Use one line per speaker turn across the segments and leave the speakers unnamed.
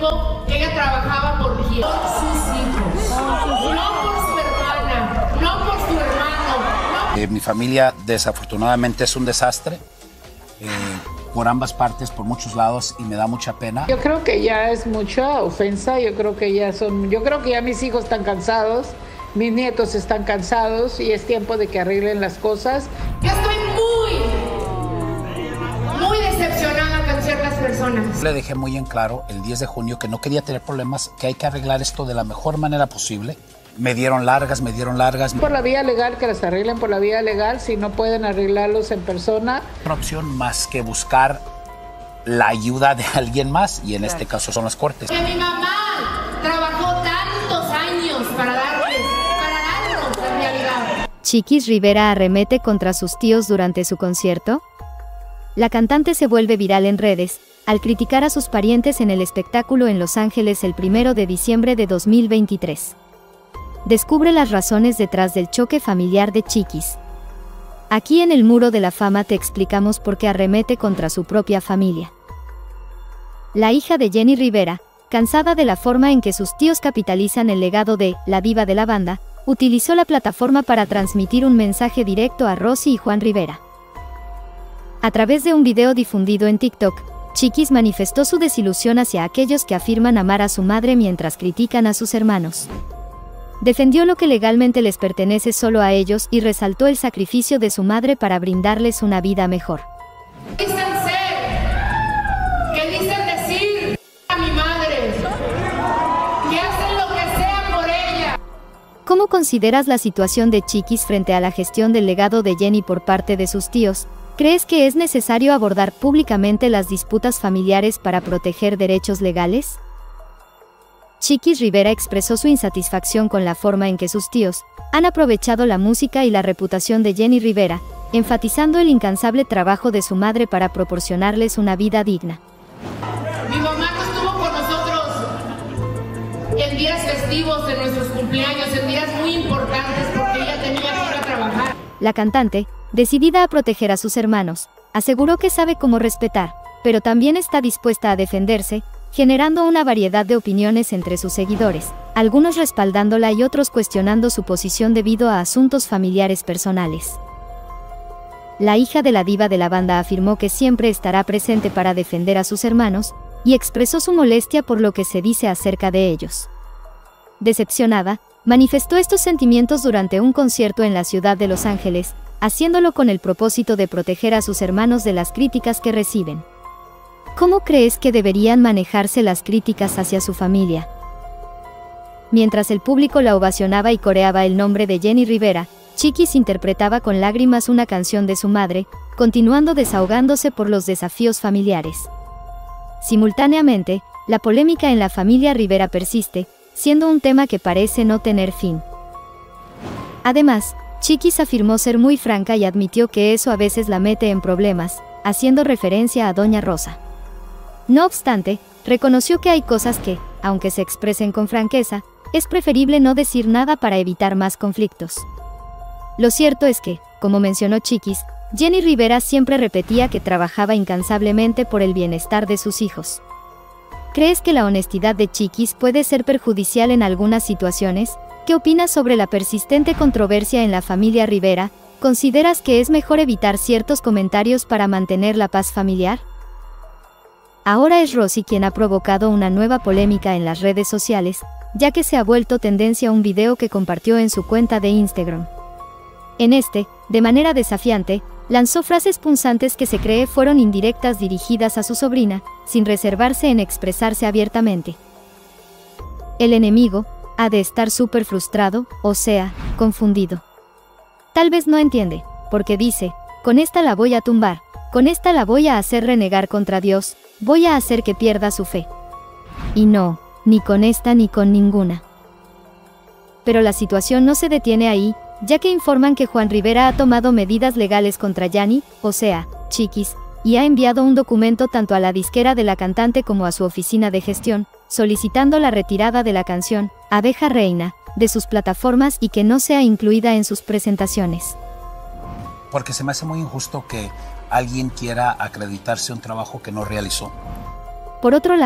tiempo ella trabajaba por quién, sus hijos, no por su hermana, no por su hermano.
Mi familia desafortunadamente es un desastre. Por ambas partes, por muchos lados, y me da mucha pena.
Yo creo que ya es mucha ofensa, yo creo que ya mis hijos están cansados, mis nietos están cansados y es tiempo de que arreglen las cosas.
Yo estoy muy decepcionada con ciertas personas.
Le dejé muy en claro el 10 de junio que no quería tener problemas, que hay que arreglar esto de la mejor manera posible. Me dieron largas.
Por la vía legal, que las arreglen por la vía legal, si no pueden arreglarlos en persona.
Una opción más que buscar la ayuda de alguien más, y en este caso son las cortes.
Que mi mamá trabajó tantos años para darnos la realidad.
¿Chiquis Rivera arremete contra sus tíos durante su concierto? La cantante se vuelve viral en redes, al criticar a sus parientes en el espectáculo en Los Ángeles el 1 de diciembre de 2023. Descubre las razones detrás del choque familiar de Chiquis. Aquí en el Muro de la Fama te explicamos por qué arremete contra su propia familia. La hija de Jenni Rivera, cansada de la forma en que sus tíos capitalizan el legado de la diva de la banda, utilizó la plataforma para transmitir un mensaje directo a Rosy y Juan Rivera. A través de un video difundido en TikTok, Chiquis manifestó su desilusión hacia aquellos que afirman amar a su madre mientras critican a sus hermanos. Defendió lo que legalmente les pertenece solo a ellos y resaltó el sacrificio de su madre para brindarles una vida mejor.
Dicen ser, que dicen decir a mi madre, que hacen lo que sea por ella.
¿Cómo consideras la situación de Chiquis frente a la gestión del legado de Jenni por parte de sus tíos? ¿Crees que es necesario abordar públicamente las disputas familiares para proteger derechos legales? Chiquis Rivera expresó su insatisfacción con la forma en que sus tíos han aprovechado la música y la reputación de Jenni Rivera, enfatizando el incansable trabajo de su madre para proporcionarles una vida digna.
Mi mamá no estuvo con nosotros en días festivos, en nuestros cumpleaños, en días muy importantes porque ella tenía que ir a trabajar.
La cantante, decidida a proteger a sus hermanos, aseguró que sabe cómo respetar, pero también está dispuesta a defenderse, generando una variedad de opiniones entre sus seguidores, algunos respaldándola y otros cuestionando su posición debido a asuntos familiares personales. La hija de la diva de la banda afirmó que siempre estará presente para defender a sus hermanos, y expresó su molestia por lo que se dice acerca de ellos. Decepcionada, manifestó estos sentimientos durante un concierto en la ciudad de Los Ángeles, haciéndolo con el propósito de proteger a sus hermanos de las críticas que reciben. ¿Cómo crees que deberían manejarse las críticas hacia su familia? Mientras el público la ovacionaba y coreaba el nombre de Jenni Rivera, Chiquis interpretaba con lágrimas una canción de su madre, continuando desahogándose por los desafíos familiares. Simultáneamente, la polémica en la familia Rivera persiste, siendo un tema que parece no tener fin. Además, Chiquis afirmó ser muy franca y admitió que eso a veces la mete en problemas, haciendo referencia a Doña Rosa. No obstante, reconoció que hay cosas que, aunque se expresen con franqueza, es preferible no decir nada para evitar más conflictos. Lo cierto es que, como mencionó Chiquis, Jenni Rivera siempre repetía que trabajaba incansablemente por el bienestar de sus hijos. ¿Crees que la honestidad de Chiquis puede ser perjudicial en algunas situaciones? ¿Qué opinas sobre la persistente controversia en la familia Rivera? ¿Consideras que es mejor evitar ciertos comentarios para mantener la paz familiar? Ahora es Rosy quien ha provocado una nueva polémica en las redes sociales, ya que se ha vuelto tendencia un video que compartió en su cuenta de Instagram. En este, de manera desafiante, lanzó frases punzantes que se cree fueron indirectas dirigidas a su sobrina, sin reservarse en expresarse abiertamente. El enemigo ha de estar súper frustrado, o sea, confundido. Tal vez no entiende, porque dice, con esta la voy a tumbar, con esta la voy a hacer renegar contra Dios, voy a hacer que pierda su fe. Y no, ni con esta ni con ninguna. Pero la situación no se detiene ahí, ya que informan que Juan Rivera ha tomado medidas legales contra Jenni, o sea, Chiquis, y ha enviado un documento tanto a la disquera de la cantante como a su oficina de gestión, solicitando la retirada de la canción, Abeja Reina, de sus plataformas y que no sea incluida en sus presentaciones.
Porque se me hace muy injusto que alguien quiera acreditarse un trabajo que no realizó.
Por otro lado,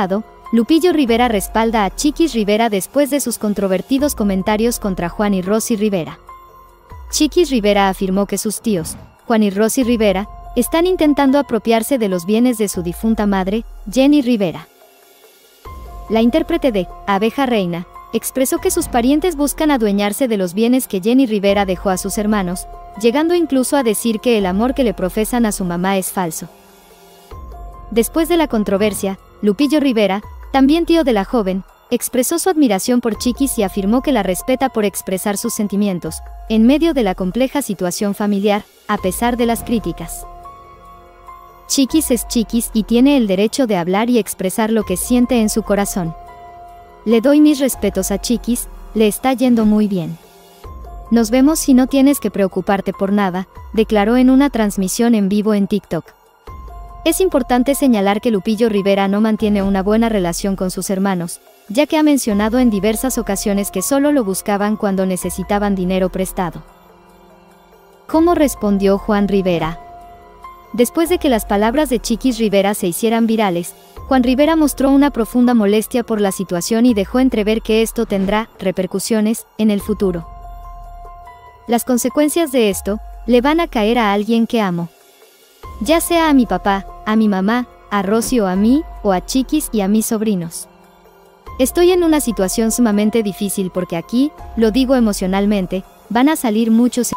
Lupillo Rivera respalda a Chiquis Rivera después de sus controvertidos comentarios contra Juan y Rosy Rivera. Chiquis Rivera afirmó que sus tíos, Juan y Rosy Rivera, están intentando apropiarse de los bienes de su difunta madre, Jenny Rivera. La intérprete de Abeja Reina expresó que sus parientes buscan adueñarse de los bienes que Jenny Rivera dejó a sus hermanos, llegando incluso a decir que el amor que le profesan a su mamá es falso. Después de la controversia, Lupillo Rivera, también tío de la joven, expresó su admiración por Chiquis y afirmó que la respeta por expresar sus sentimientos, en medio de la compleja situación familiar, a pesar de las críticas. Chiquis es Chiquis y tiene el derecho de hablar y expresar lo que siente en su corazón. Le doy mis respetos a Chiquis, le está yendo muy bien. Nos vemos y no tienes que preocuparte por nada, declaró en una transmisión en vivo en TikTok. Es importante señalar que Lupillo Rivera no mantiene una buena relación con sus hermanos, ya que ha mencionado en diversas ocasiones que solo lo buscaban cuando necesitaban dinero prestado. ¿Cómo respondió Juan Rivera? Después de que las palabras de Chiquis Rivera se hicieran virales, Juan Rivera mostró una profunda molestia por la situación y dejó entrever que esto tendrá repercusiones en el futuro. Las consecuencias de esto le van a caer a alguien que amo. Ya sea a mi papá, a mi mamá, a Rosy o a mí, o a Chiquis y a mis sobrinos. Estoy en una situación sumamente difícil porque aquí, lo digo emocionalmente, van a salir muchos.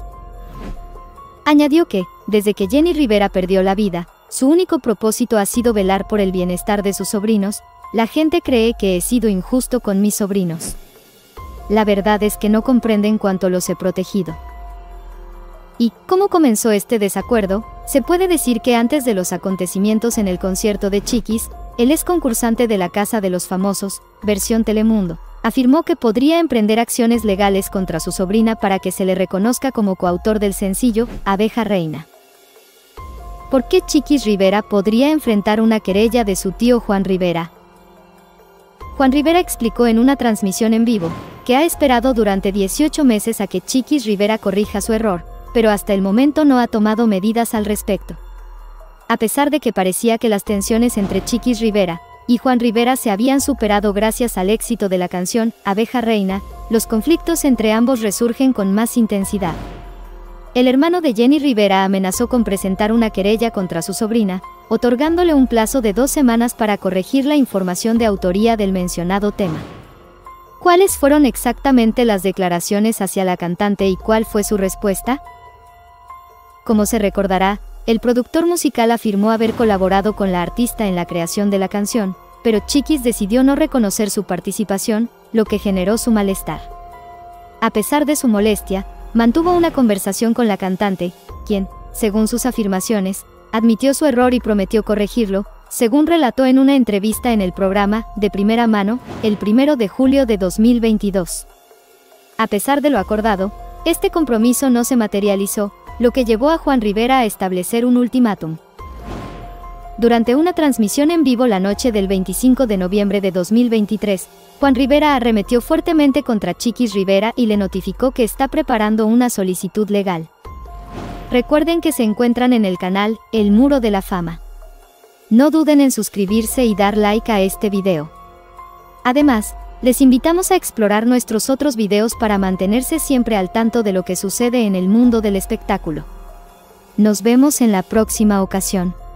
Añadió que, desde que Jenny Rivera perdió la vida, su único propósito ha sido velar por el bienestar de sus sobrinos. La gente cree que he sido injusto con mis sobrinos. La verdad es que no comprenden cuánto los he protegido. ¿Y cómo comenzó este desacuerdo? Se puede decir que antes de los acontecimientos en el concierto de Chiquis, el ex concursante de la Casa de los Famosos, versión Telemundo, afirmó que podría emprender acciones legales contra su sobrina para que se le reconozca como coautor del sencillo Abeja Reina. ¿Por qué Chiquis Rivera podría enfrentar una querella de su tío Juan Rivera? Juan Rivera explicó en una transmisión en vivo que ha esperado durante 18 meses a que Chiquis Rivera corrija su error, pero hasta el momento no ha tomado medidas al respecto. A pesar de que parecía que las tensiones entre Chiquis Rivera y Juan Rivera se habían superado gracias al éxito de la canción Abeja Reina, los conflictos entre ambos resurgen con más intensidad. El hermano de Jenny Rivera amenazó con presentar una querella contra su sobrina, otorgándole un plazo de 2 semanas para corregir la información de autoría del mencionado tema. ¿Cuáles fueron exactamente las declaraciones hacia la cantante y cuál fue su respuesta? Como se recordará, el productor musical afirmó haber colaborado con la artista en la creación de la canción, pero Chiquis decidió no reconocer su participación, lo que generó su malestar. A pesar de su molestia, mantuvo una conversación con la cantante, quien, según sus afirmaciones, admitió su error y prometió corregirlo, según relató en una entrevista en el programa De Primera Mano, el 1 de julio de 2022. A pesar de lo acordado, este compromiso no se materializó, lo que llevó a Juan Rivera a establecer un ultimátum. Durante una transmisión en vivo la noche del 25 de noviembre de 2023, Juan Rivera arremetió fuertemente contra Chiquis Rivera y le notificó que está preparando una solicitud legal. Recuerden que se encuentran en el canal El Muro de la Fama. No duden en suscribirse y dar like a este video. Además, les invitamos a explorar nuestros otros videos para mantenerse siempre al tanto de lo que sucede en el mundo del espectáculo. Nos vemos en la próxima ocasión.